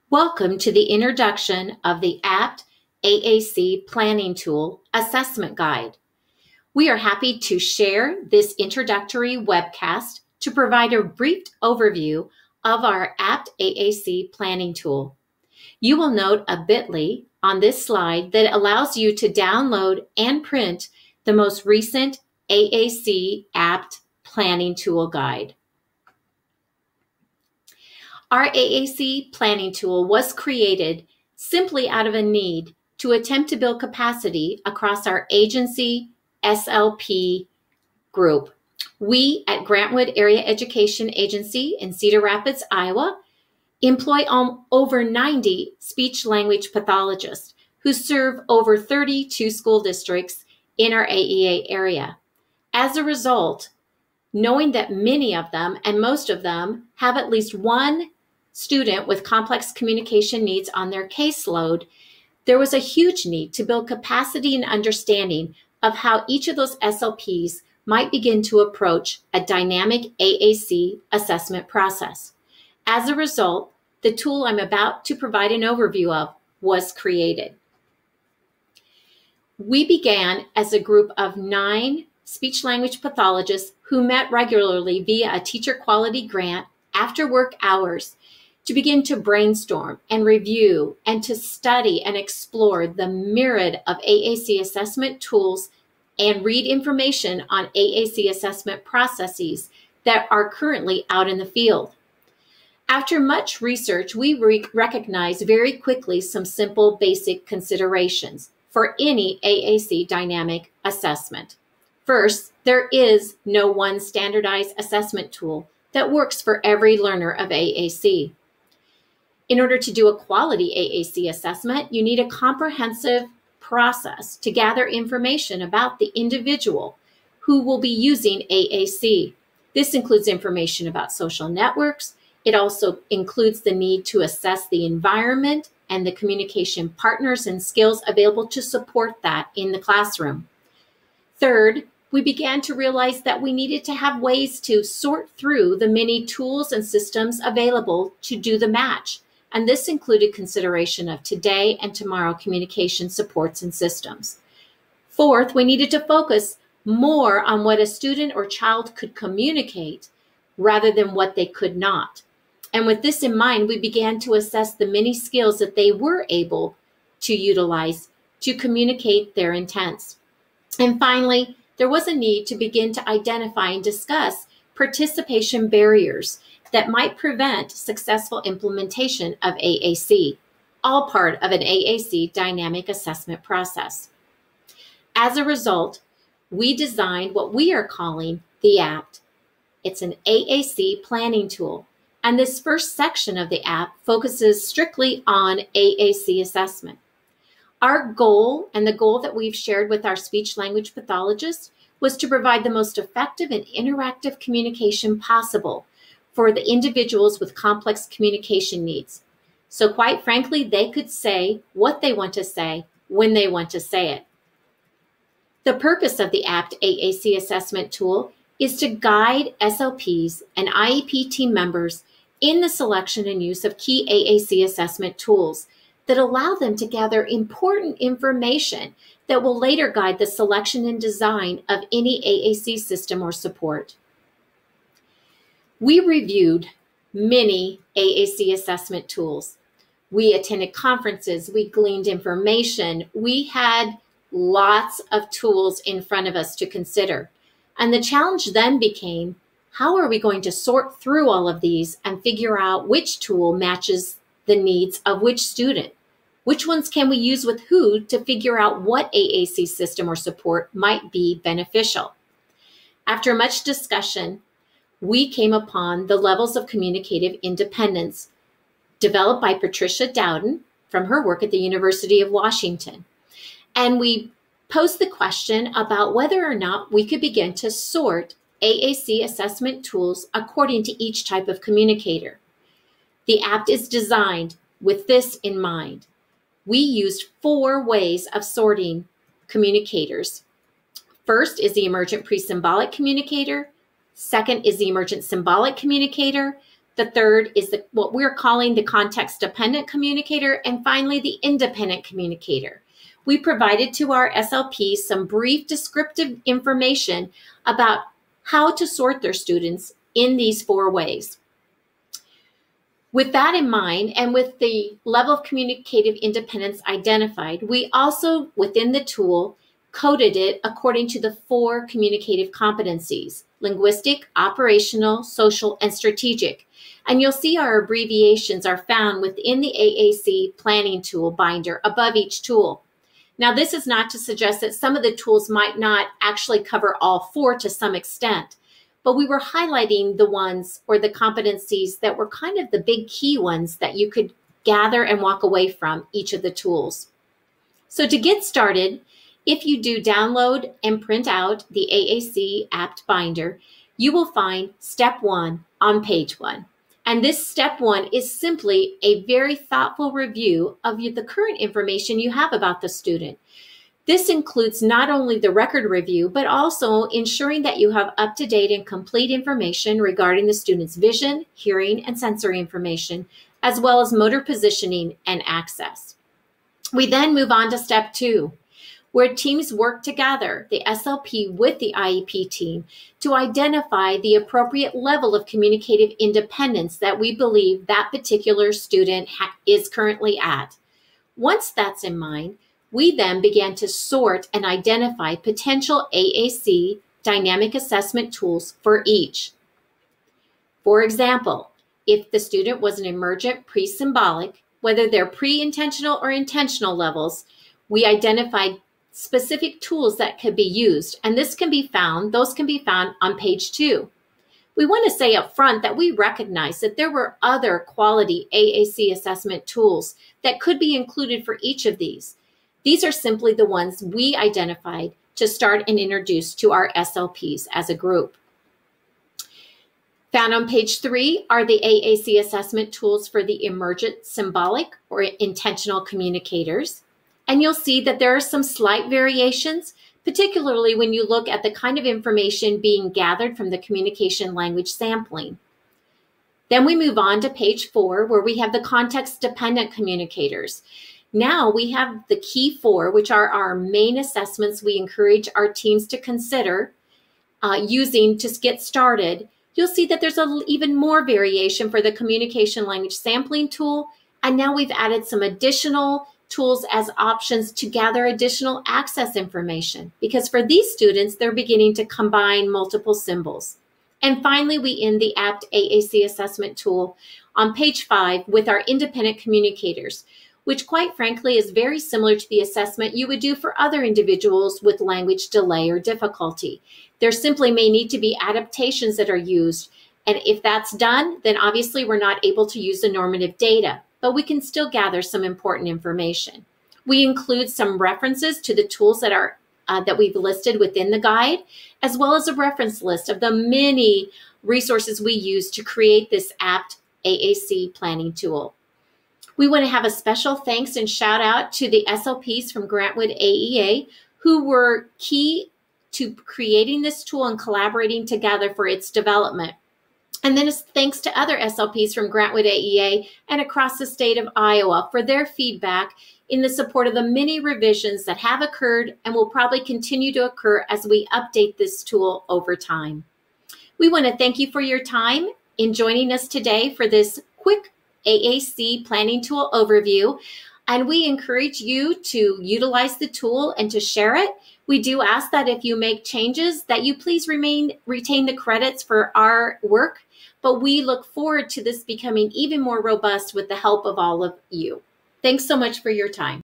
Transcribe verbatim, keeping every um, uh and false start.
Welcome to the introduction of the A P T A A C Planning Tool Assessment Guide. We are happy to share this introductory webcast to provide a brief overview of our A P T A A C Planning Tool. You will note a bit dot L Y on this slide that allows you to download and print the most recent A A C A P T Planning Tool Guide. Our A A C Planning Tool was created simply out of a need to attempt to build capacity across our agency S L P group. We at Grantwood Area Education Agency in Cedar Rapids, Iowa, employ um, over ninety speech-language pathologists who serve over thirty-two school districts in our A E A area. As a result, knowing that many of them and most of them have at least one student with complex communication needs on their caseload, there was a huge need to build capacity and understanding of how each of those S L Ps might begin to approach a dynamic A A C assessment process. As a result, the tool I'm about to provide an overview of was created. We began as a group of nine speech-language pathologists who met regularly via a teacher quality grant after work hours to begin to brainstorm and review and to study and explore the myriad of A A C assessment tools and read information on A A C assessment processes that are currently out in the field. After much research, we re- recognized very quickly some simple basic considerations for any A A C dynamic assessment. First, there is no one standardized assessment tool that works for every learner of A A C. In order to do a quality A A C assessment, you need a comprehensive process to gather information about the individual who will be using A A C. This includes information about social networks. It also includes the need to assess the environment and the communication partners and skills available to support that in the classroom. Third, we began to realize that we needed to have ways to sort through the many tools and systems available to do the match. And this included consideration of today and tomorrow communication supports and systems. Fourth, we needed to focus more on what a student or child could communicate rather than what they could not. And with this in mind, we began to assess the many skills that they were able to utilize to communicate their intents. And finally, there was a need to begin to identify and discuss participation barriers that might prevent successful implementation of A A C, all part of an A A C dynamic assessment process. As a result, we designed what we are calling the A P T. It's an A A C planning tool, and this first section of the A P T focuses strictly on A A C assessment. Our goal, and the goal that we've shared with our speech-language pathologists, was to provide the most effective and interactive communication possible for the individuals with complex communication needs. So quite frankly, they could say what they want to say when they want to say it. The purpose of the A P T A A C assessment tool is to guide S L Ps and I E P team members in the selection and use of key A A C assessment tools that allow them to gather important information that will later guide the selection and design of any A A C system or support. We reviewed many A A C assessment tools. We attended conferences, we gleaned information, we had lots of tools in front of us to consider. And the challenge then became, how are we going to sort through all of these and figure out which tool matches the needs of which student? Which ones can we use with who to figure out what A A C system or support might be beneficial? After much discussion, we came upon the levels of communicative independence developed by Patricia Dowden from her work at the University of Washington. And we posed the question about whether or not we could begin to sort A A C assessment tools according to each type of communicator. The A P T is designed with this in mind. We used four ways of sorting communicators. First is the emergent pre-symbolic communicator. Second is the emergent symbolic communicator. The third is the, what we're calling the context-dependent communicator, and finally, the independent communicator. We provided to our S L Ps some brief descriptive information about how to sort their students in these four ways. With that in mind, and with the level of communicative independence identified, we also, within the tool, coded it according to the four communicative competencies: linguistic, operational, social, and strategic. And you'll see our abbreviations are found within the A A C Planning Tool binder above each tool. Now, this is not to suggest that some of the tools might not actually cover all four to some extent, but we were highlighting the ones or the competencies that were kind of the big key ones that you could gather and walk away from each of the tools. So to get started, if you do download and print out the A A C A P T binder, you will find step one on page one. And this step one is simply a very thoughtful review of the current information you have about the student. This includes not only the record review, but also ensuring that you have up-to-date and complete information regarding the student's vision, hearing, and sensory information, as well as motor positioning and access. We then move on to step two, where teams work together, the S L P with the I E P team, to identify the appropriate level of communicative independence that we believe that particular student is currently at. Once that's in mind, we then began to sort and identify potential A A C dynamic assessment tools for each. For example, if the student was an emergent pre-symbolic, whether they're pre-intentional or intentional levels, we identified specific tools that could be used, and this can be found, those can be found on page two. We want to say up front that we recognize that there were other quality A A C assessment tools that could be included for each of these. These are simply the ones we identified to start and introduce to our S L Ps as a group. Found on page three are the A A C assessment tools for the emergent symbolic or intentional communicators. And you'll see that there are some slight variations, particularly when you look at the kind of information being gathered from the communication language sampling. Then we move on to page four, where we have the context-dependent communicators. Now we have the key four, which are our main assessments we encourage our teams to consider uh, using to get started. You'll see that there's a, even more variation for the communication language sampling tool, and now we've added some additional tools as options to gather additional access information, because for these students, they're beginning to combine multiple symbols. And finally, we end the A P T A A C assessment tool on page five with our independent communicators, which quite frankly is very similar to the assessment you would do for other individuals with language delay or difficulty. There simply may need to be adaptations that are used, and if that's done, then obviously we're not able to use the normative data, but we can still gather some important information. We include some references to the tools that are uh, that we've listed within the guide, as well as a reference list of the many resources we use to create this A P T A A C planning tool. We want to have a special thanks and shout out to the S L Ps from Grantwood A E A who were key to creating this tool and collaborating together for its development. And then thanks to other S L Ps from Grantwood A E A and across the state of Iowa for their feedback in the support of the many revisions that have occurred and will probably continue to occur as we update this tool over time. We want to thank you for your time in joining us today for this quick A A C planning tool overview. And we encourage you to utilize the tool and to share it. We do ask that if you make changes that you please remain retain the credits for our work, but we look forward to this becoming even more robust with the help of all of you. Thanks so much for your time.